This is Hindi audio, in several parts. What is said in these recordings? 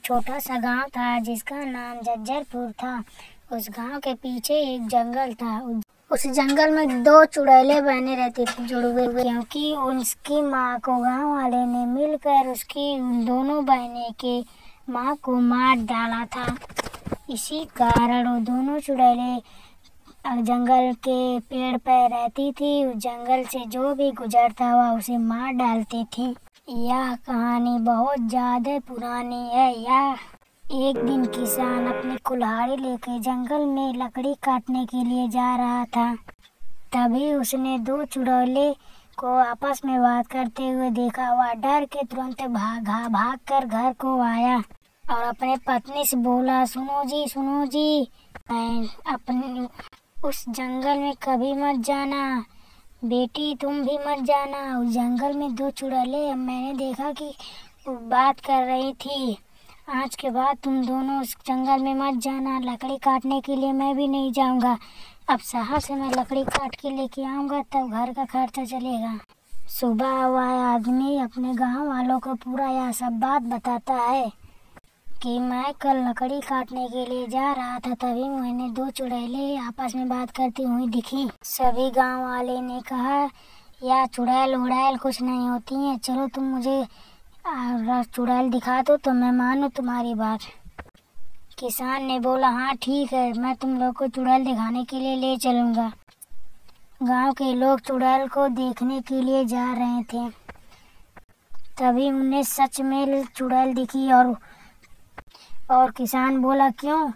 छोटा सा गांव था जिसका नाम जज्जरपुर था। उस गांव के पीछे एक जंगल था। उस जंगल में दो चुड़ैलें बने रहती थी जुड़वे हुए, क्योंकि उसकी माँ को गांव वाले ने मिलकर उसकी उन दोनों बहनें के माँ को मार डाला था। इसी कारण वो दोनों चुड़ैलें जंगल के पेड़ पर रहती थी। उस जंगल से जो भी गुजरता हुआ उसे मार डालती थी। यह कहानी बहुत ज्यादा पुरानी है। एक दिन किसान अपनी कुल्हाड़ी लेकर जंगल में लकड़ी काटने के लिए जा रहा था। तभी उसने दो चुड़ैले को आपस में बात करते हुए देखा। वह डर के तुरंत भाग कर घर को आया और अपने पत्नी से बोला, सुनो जी, मैं अपने उस जंगल में कभी मत जाना। बेटी तुम भी मत जाना। उस जंगल में दो चुड़ैलें, मैंने देखा कि वो बात कर रही थी। आज के बाद तुम दोनों उस जंगल में मत जाना। लकड़ी काटने के लिए मैं भी नहीं जाऊंगा। अब शहर से मैं लकड़ी काट के लेके आऊंगा, तब घर का खर्चा चलेगा। सुबह वह आदमी अपने गांव वालों को पूरा यह सब बात बताता है कि मैं कल लकड़ी काटने के लिए जा रहा था, तभी मैंने दो चुड़ैलें आपस में बात करती हुई दिखी। सभी गांव वाले ने कहा, या चुड़ैल उड़ैल कुछ नहीं होती हैं, चलो तुम मुझे चुड़ैल दिखा दो तो मैं मानूं तुम्हारी बात। किसान ने बोला, हाँ ठीक है, मैं तुम लोग को चुड़ैल दिखाने के लिए ले चलूंगा। गांव के लोग चुड़ैल को देखने के लिए जा रहे थे। तभी उन्हें सच में चुड़ैल दिखी और किसान बोला, क्यों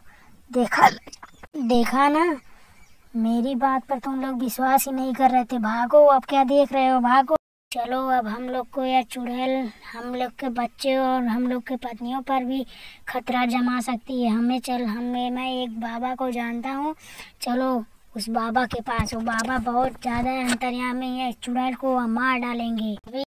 देखा ना, मेरी बात पर तुम लोग विश्वास ही नहीं कर रहे थे। भागो, अब क्या देख रहे हो, भागो। चलो अब हम लोग को यह चुड़ैल हम लोग के बच्चे और हम लोग के पत्नियों पर भी खतरा जमा सकती है। मैं एक बाबा को जानता हूँ, चलो उस बाबा के पास। वो बाबा बहुत ज़्यादा अंतर्यामी है, चुड़ैल को मार डालेंगे।